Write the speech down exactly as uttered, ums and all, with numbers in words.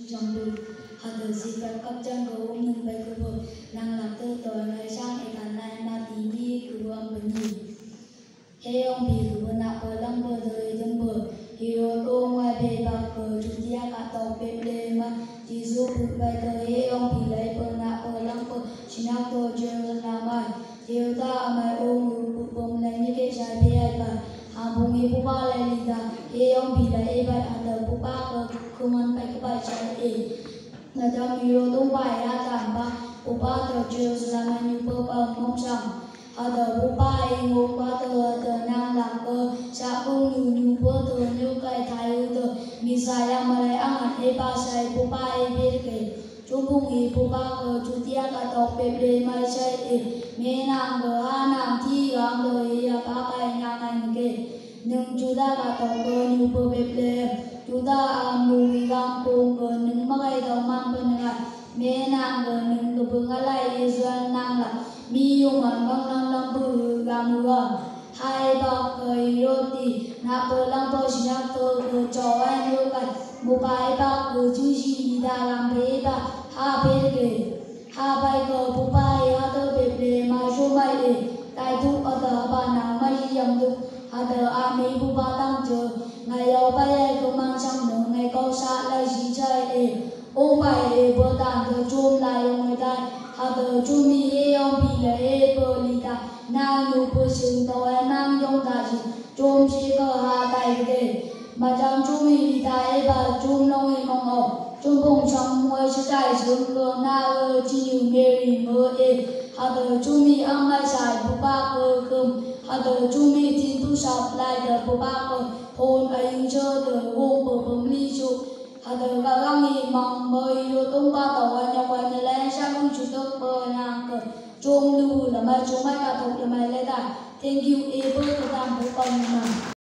trong đêm hạt đầu xì phật cấp chân cầu ông nâng bay cơ bờ năng lạc tư tội ngày sang hệ cản này mà tí đi cứ ông bên nhì he ông bị cứ bên nạp bờ lăng bờ đời dân bờ hiểu ô ngoài bề bạc bờ chủ tia cả tàu bề bề mà chỉ giúp bay đời he ông bị lấy bờ nạp bờ lăng bờ chỉ nạp bờ chơi làm ai hiểu ta mà ông ngủ bom lấy như cái trái bề ai bà hàng bùng ấy bố ba lại đi ra he ông bị lấy bài ăn đầu bố ba cơ không ăn phải cái bài trái ấy là trong nhiều tung bài ra thảm ba bố ba tờ chiều là mà nhiều bơ bơ mong rằng ở đầu bố ba ấy ngô ba tờ tờ năng làm cơ cha không nhiều nhiều bơ tờ nhiều cái thái tờ mi sai yang mà lại ăn ăn ấy ba sai bố ba ấy biết cái chúng bùng ấy bố ba cơ chú tia cả tộc bề bề mai sai ấy mẹ nàng cơ ha nàng thi gang cơ ấy ba cái nàng anh cái nhưng chúng ta cả tộc cơ nhiều bơ bề bề chúng ta mùi gang cùng cơ những mà cái tàu mang bên này mẹ nàng cơ những cơ bưng cái này doan nàng là mi yung ăn băng năng năng bự gang mưa hai bọc cây roti nạp bơ lăng bơ chỉ nạp bơ cơ cho anh yêu cái một bài bạc cơ chú gì đã làm thế bà ha bê kề ha bài cơ bố bài ha tơ bề bề mà số mai để đại thu ở tờ bà nàng mai dầm tu ha tờ a mi bố ba tăng chờ ngày đầu bay ai cơ mang sang nửa ngày câu xa lại gì chơi để ô bài để bơ tàn tờ chôm lại ông người ta ha tờ chôm mi he ông bị là he bơ li ta nàng nụ bơ sừng tàu em nàng trong ta gì chôm chỉ cơ ha tay kề mà trong chôm mi li ta e bà chôm nông e mong ngọc chôm bông trong môi sẽ đại dương cơ na ơ chi nhiều mary mơ e hà tờ chôm mi ăn mai xài bố ba cơ không hà tờ chôm mi tin tu sập lại tờ bố ba cơ hôn anh chơi tờ hôn bờ bấm ly chụp hà tờ và găng nghỉ mong mời rồi tung ba tàu anh nhọc anh lên sang không chủ tớ bờ nàng cơ chôm lưu là mai chôm mai cả tộc là mai lên ta thank you e bơ cơ tam bố con mà